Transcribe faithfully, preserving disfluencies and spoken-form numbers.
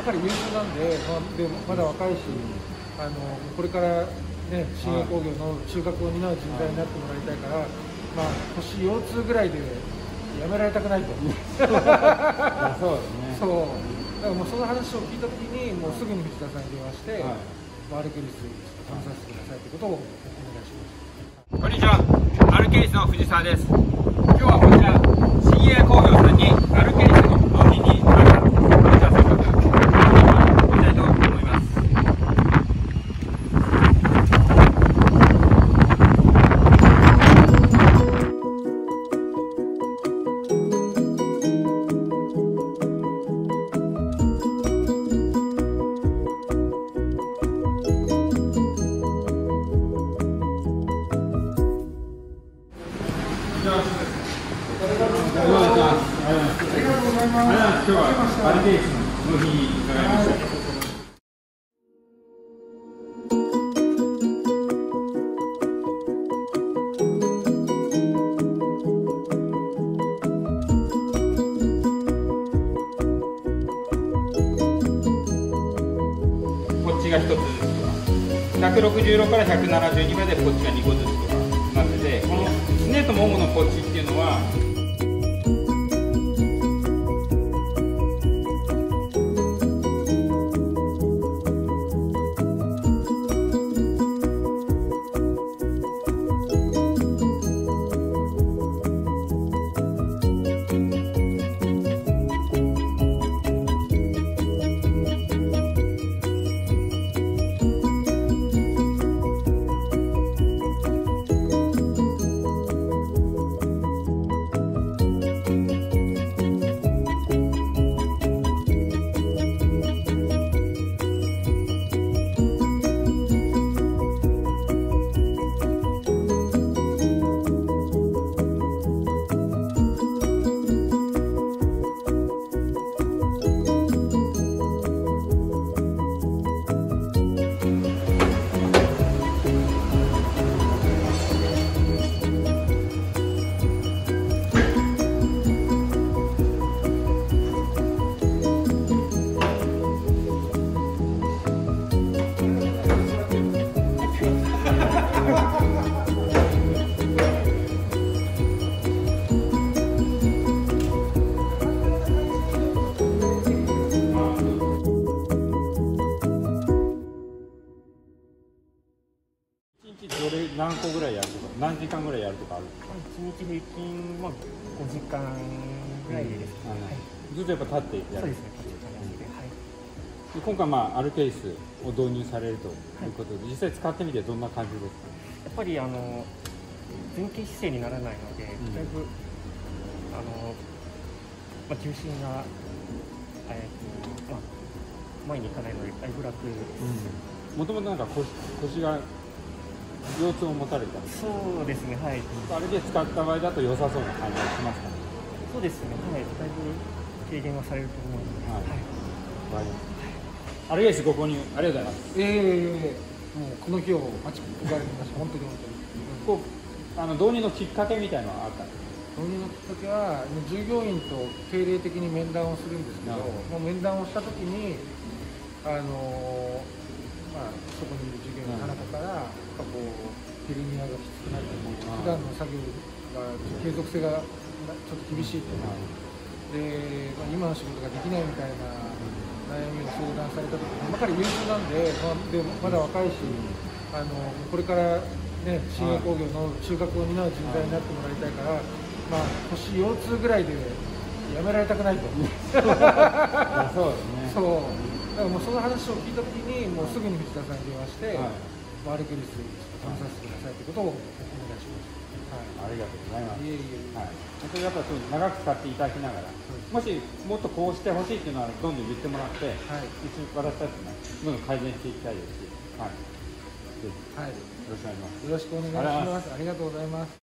かり優秀なんで、まあ、でまだ若いし、あのこれからね、信用工業の中核を担う人材になってもらいたいから、まあ、星腰痛ぐらいでやめられたくないと。 そうですね。 そう。だからもうその話を聞いたときに、もうすぐに藤田さんに電話して、はい、アルケリス試させてくださいということをお願いします。 こんにちは、アルケリスの藤沢です。今日はこちら、信栄工業さんにアルケリスの納品にある藤沢さんと見たいと思います。今日はアルケリスの納品に伺いました。こっちがひとつずつとか、ひゃくろくじゅうろくからひゃくななじゅうにまでこっちがにこずつとかなので、このすねともものポッチっていうのはどれ何個ぐらいやるとか、何時間ぐらいやるとかあるんですか？ いちにち平均はごじかんぐらいですかね。 ずっとやっぱ立ってやる。 そうですね。 で今回まあアルケリスを導入されるということで、はい、実際使ってみてどんな感じですか？ やっぱりあの前傾姿勢にならないので、うん、だいぶあの、まあ、重心が、えーとまあ、前に行かないのでだいぶ楽です。 もともとなんか腰、腰が腰痛を持たれたんですか？ そうですね、はい。 あれで使った場合だと良さそうな感じがしますかね？ そうですね、はい。だいぶ軽減はされると思うので、はい。 わかりました。アルケリスご購入ありがとうございます。 ええー、もうこの日を待ち焦がれてました。本当に本当に。 こうあの導入のきっかけみたいなのはあったんですか？ 導入のきっかけは従業員と定例的に面談をするんですけど、もう面談をしたときにあのまあそこにいる従業員の中からこうヘルニアがきつくなって普段の作業が継続性がちょっと厳しいとか、で、まあ、今の仕事ができないみたいな悩みを相談されたときに、まかり優秀なんで、まあ、でまだ若いし、あのこれからね、信用工業の中核を担う人材になってもらいたいから、まあ、星腰痛ぐらいでやめられたくないと。 そうですね。 そう。だからもうその話を聞いたときに、もうすぐに藤田さんに電話して、はい、アルケリス試させてくださいということをお願いします。 はい、ありがとうございます。 いえいえいえ。 はい。本当にやっぱそう長く使っていただきながら、もしもっとこうしてほしいっていうのはどんどん言ってもらって、はい、一緒に私たちもどんどん改善していきたいですし、はい。ぜひ、はい、よろしくお願いします。 よろしくお願いします。ありがとうございます。